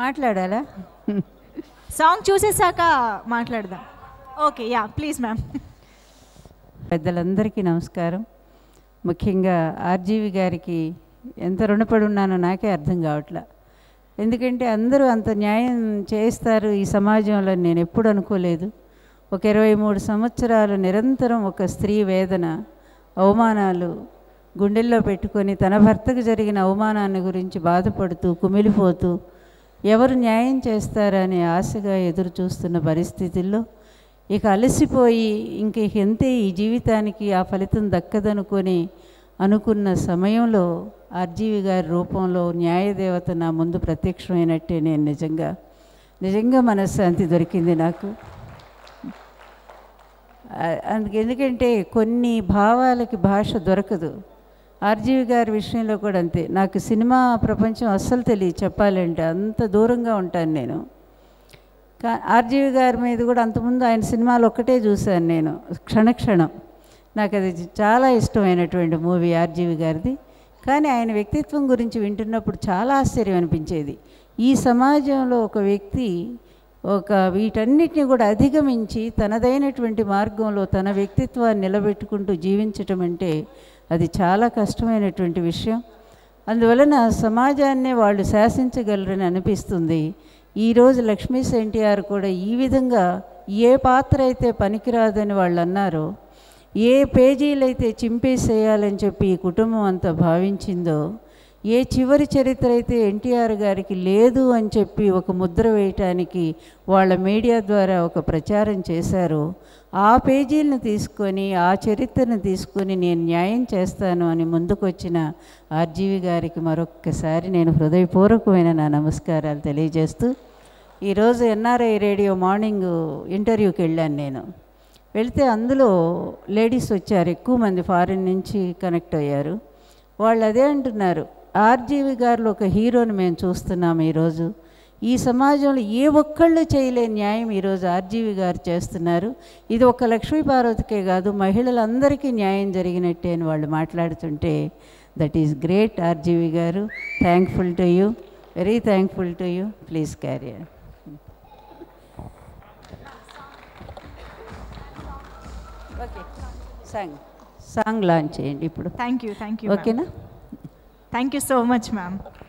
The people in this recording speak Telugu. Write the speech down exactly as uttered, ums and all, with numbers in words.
మాట్లాడాలా? సాంగ్ చూసేసాక మాట్లాడదాం. Okay, yeah please ma'am. పెద్దలందరికీ నమస్కారం. ముఖ్యంగా ఆర్జీవి గారికి ఎంత రుణపడి ఉన్నానో నాకే అర్థం కావట్లా. ఎందుకంటే అందరూ అంత న్యాయం చేస్తారు ఈ సమాజంలో నేను ఎప్పుడు అనుకోలేదు. ఒక ఇరవై మూడు సంవత్సరాలు నిరంతరం ఒక స్త్రీ వేదన, అవమానాలు గుండెల్లో పెట్టుకొని తన భర్తకు జరిగిన అవమానాన్ని గురించి బాధపడుతూ కుమిలిపోతూ ఎవరు న్యాయం చేస్తారని ఆశగా ఎదురు చూస్తున్న పరిస్థితుల్లో ఇక అలసిపోయి ఇంక ఎంతే ఈ జీవితానికి ఆ ఫలితం దక్కదనుకొని అనుకున్న సమయంలో ఆర్జీవి గారి రూపంలో న్యాయదేవత నా ముందు ప్రత్యక్షమైనట్టే నేను నిజంగా నిజంగా మనశ్శాంతి దొరికింది నాకు. అందుకు ఎందుకంటే కొన్ని భావాలకి భాష దొరకదు. ఆర్జీవి గారి విషయంలో కూడా అంతే. నాకు సినిమా ప్రపంచం అస్సలు తెలియదు చెప్పాలంటే, అంత దూరంగా ఉంటాను నేను. కా ఆర్జీవి గారి మీద కూడా అంతకుముందు ఆయన సినిమాలు ఒక్కటే చూశాను నేను, క్షణక్షణం. నాకు అది చాలా ఇష్టమైనటువంటి మూవీ ఆర్జీవి గారిది. కానీ ఆయన వ్యక్తిత్వం గురించి వింటున్నప్పుడు చాలా ఆశ్చర్యం అనిపించేది. ఈ సమాజంలో ఒక వ్యక్తి ఒక వీటన్నిటిని కూడా అధిగమించి తనదైనటువంటి మార్గంలో తన వ్యక్తిత్వాన్ని నిలబెట్టుకుంటూ జీవించటం అంటే అది చాలా కష్టమైనటువంటి విషయం. అందువలన సమాజాన్నే వాళ్ళు శాసించగలరని అనిపిస్తుంది. ఈరోజు లక్ష్మీ ఎన్టీఆర్ కూడా ఈ విధంగా ఏ పాత్ర అయితే పనికిరాదని వాళ్ళు అన్నారో, ఏ పేజీలైతే చింపేసేయాలని చెప్పి ఈ కుటుంబం అంతా భావించిందో, ఏ చివరి చరిత్ర అయితే ఎన్టీఆర్ గారికి లేదు అని చెప్పి ఒక ముద్ర వేయటానికి వాళ్ళ మీడియా ద్వారా ఒక ప్రచారం చేశారో, ఆ పేజీలను తీసుకొని ఆ చరిత్రను తీసుకొని నేను న్యాయం చేస్తాను అని ముందుకొచ్చిన ఆర్జీవి గారికి మరొక్కసారి నేను హృదయపూర్వకమైన నా నమస్కారాలు తెలియజేస్తూ, ఈరోజు ఎన్ఆర్ఐ రేడియో మార్నింగ్ ఇంటర్వ్యూకి వెళ్ళాను నేను. వెళితే అందులో లేడీస్ వచ్చారు, ఎక్కువ మంది ఫారిన్ నుంచి కనెక్ట్ అయ్యారు. వాళ్ళు అదే అంటున్నారు, ఆర్జీవి గారిలో ఒక హీరోని మేము చూస్తున్నాము ఈరోజు. ఈ సమాజంలో ఏ ఒక్కళ్ళు చేయలేని న్యాయం ఈరోజు ఆర్జీవి గారు చేస్తున్నారు. ఇది ఒక లక్ష్మీ పార్వతికే కాదు, మహిళలందరికీ న్యాయం జరిగినట్టే అని వాళ్ళు మాట్లాడుతుంటే, that is great RGV garu. Thankful to you, very thankful to you. Please carry on. Okay, song song launch చేయండి ఇప్పుడు. థ్యాంక్ యూ థ్యాంక్ యూ ఓకేనా? Thank you so much ma'am.